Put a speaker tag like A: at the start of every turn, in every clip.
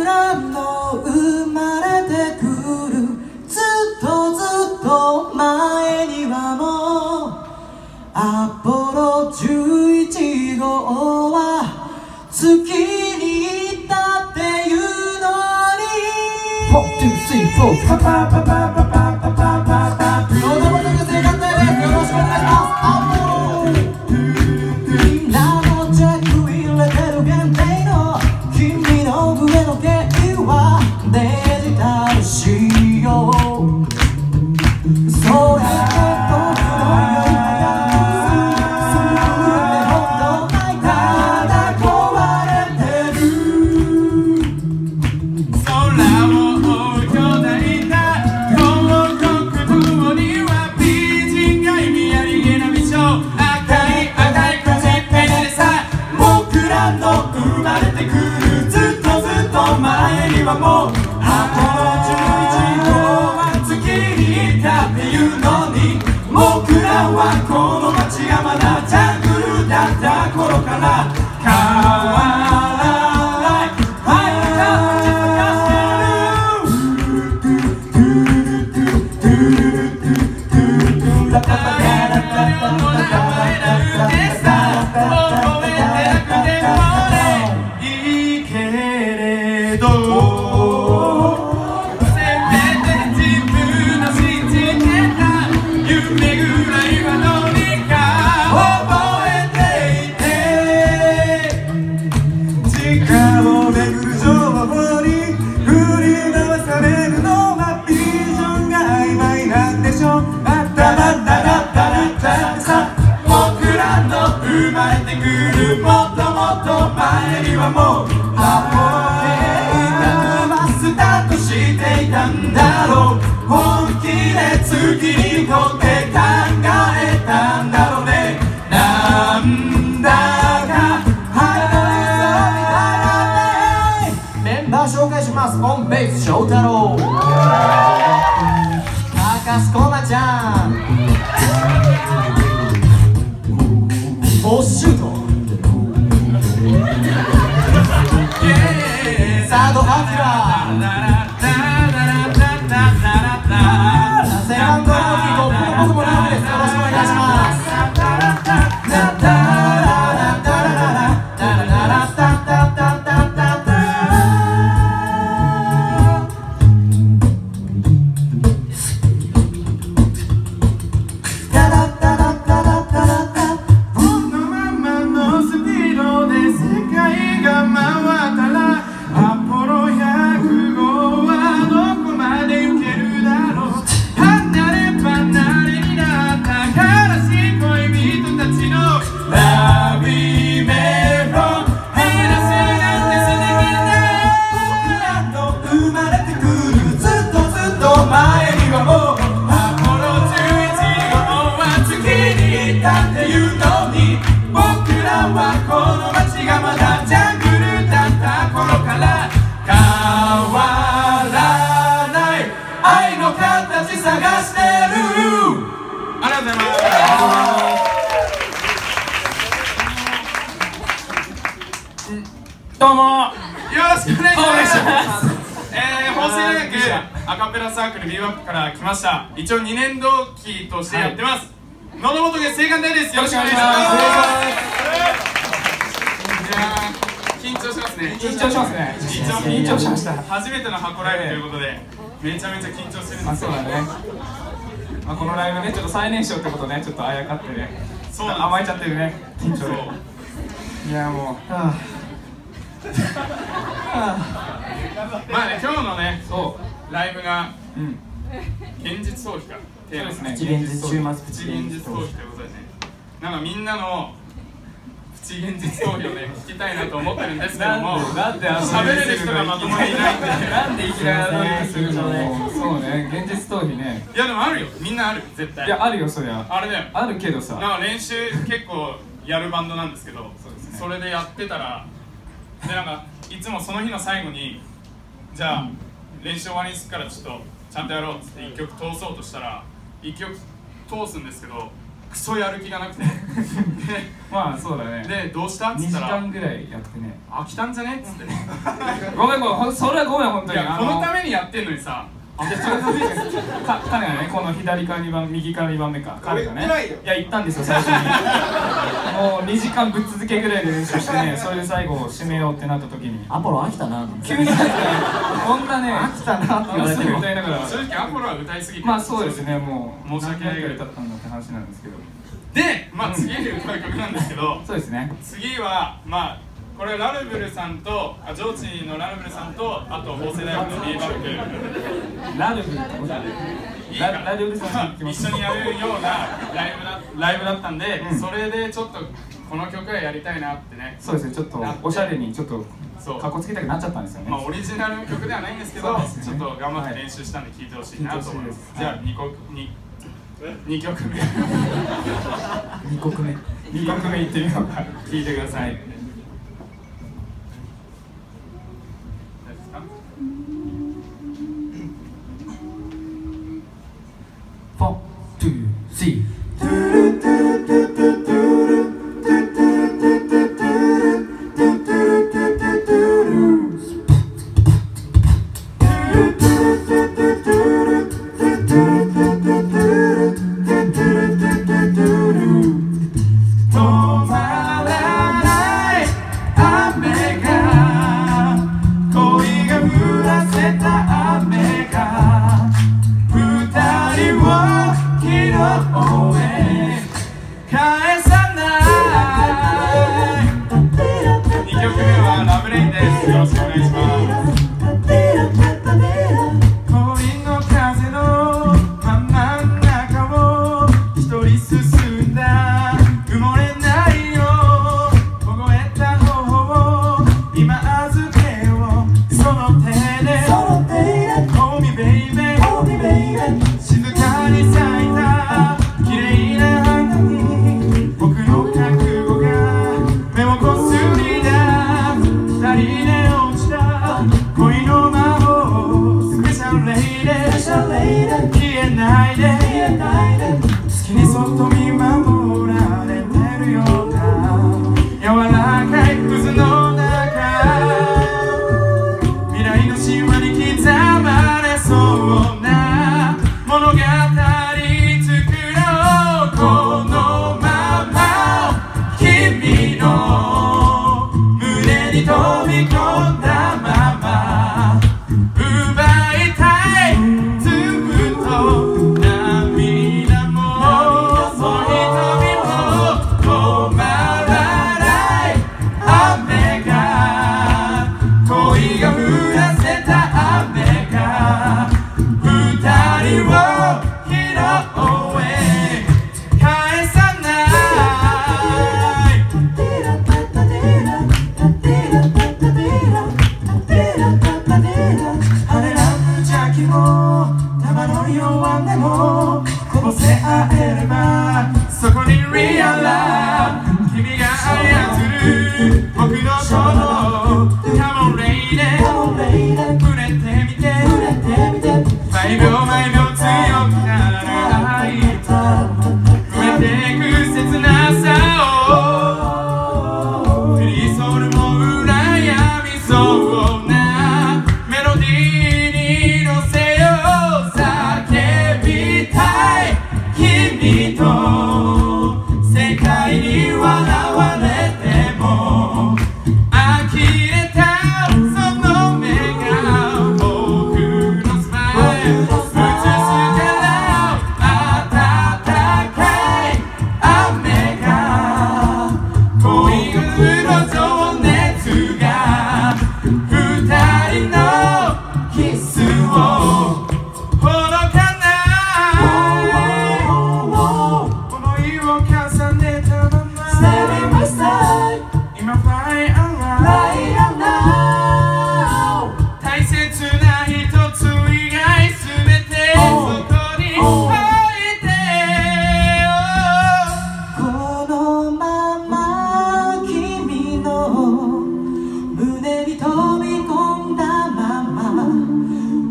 A: らの生まれてくるずっとずっと前にはもうアポロ11号は月に行ったっていうのに 4、2、3、4 パパパパパパパパパパ子供と女性団体です。よろしくお願いします。みんなのチェック入れてる限定の君の上のゲイはデジタル仕様それが僕の世もうアポロ11号は月に行ったっていうのに僕らはこの街がまだジャングルだった頃から変わらない愛が口溶かしていいけれど生まれてくるもっともっと前にはもうアポロ計画はスタートしていたんだろう本気で月に行こうって考えたんだろうねなんだか早いメンバー紹介しますオンベース翔太郎高須コナちゃんボッシュートサードアキラセカンドローキートップの僕もラブです。よろしくお願いします。
B: どうもよろしくお願いします。法政大学アカペラサークルビューアップから来ました。一応2年同期としてやってます。喉元で青函大です。よろしくお願いします。いや緊張しますね。緊張しますね。緊張しました。初めての箱ライブということでめちゃめちゃ緊張してるんですよ。そうだね。このライブねちょっと最年少ってことねちょっとあやかってね。そう甘えちゃってるね緊張で。いやもう。まあね今日のねライブが現実逃避かテーマですね。プチ現実週末プチ現実逃避ということでねなんかみんなのプチ現実逃避をね聞きたいなと思ってるんですけども喋れる人がまともにいないんでなんでいきなりねするのね。そうね現実逃避ね。いやでもあるよみんなある絶対。いやあるよそりゃあれだよあるけどさなんか練習結構やるバンドなんですけどそれでやってたらでなんかいつもその日の最後にじゃあ練習終わりにすっからちょっとちゃんとやろうっつって1曲通そうとしたら1曲通すんですけどクソやる気がなくて
C: まあそうだね。
B: でどうしたっつ
C: 2時
B: ったら
C: 間ぐらいやってね。
B: 飽きたんじゃねっつって
C: ごめんごめん、それはごめん本当に。
B: このためにやってんのにさ
C: 彼がね、この左から2番右から2番目か、彼がね、いや言ったんですよ最初にもう2時間ぶっ続けぐらいで練習してね、それで最後締めようってなった時に
A: アポロ飽きたな
C: 急にこんなね
A: 飽きたなって言われてる
C: 歌いながら、
B: 正直アポロは歌いすぎて
C: まあそうですね、もう
B: 申し訳ない
C: 何回歌ったんだって話なんですけど、
B: で、まあ次に歌う曲なんですけど
C: そうですね、
B: 次はまあこれラルブルさんとジョージのラルブルさんとあと法政大学の B バック
C: ラルブルってことだね、ラルブルさん
B: 一緒にやるようなライブだったんで、それでちょっとこの曲はやりたいなってね。
C: そうですね、ちょっとおしゃれにちょっと
B: そう
C: かっこつけたくなっちゃったんですよね。
B: まあオリジナルの曲ではないんですけど、ちょっと頑張って練習したんで聴いてほしいなと思います。じゃあ2曲目2曲目
C: いってみようか。
B: 聴いてください。
C: 4、2、3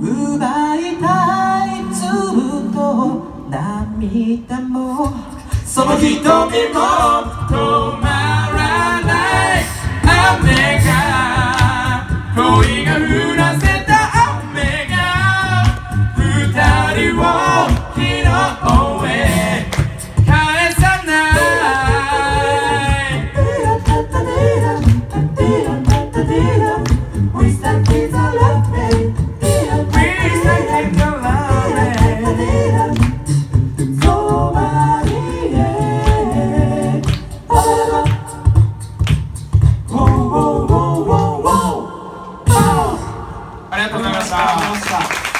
A: 涙もその瞳も
B: 止まらない雨が恋が降らせた雨が二人を昨日へ返さない
A: We stuck in the love me
B: We stuck in the love me
A: そばにへ
B: ありがとうございました。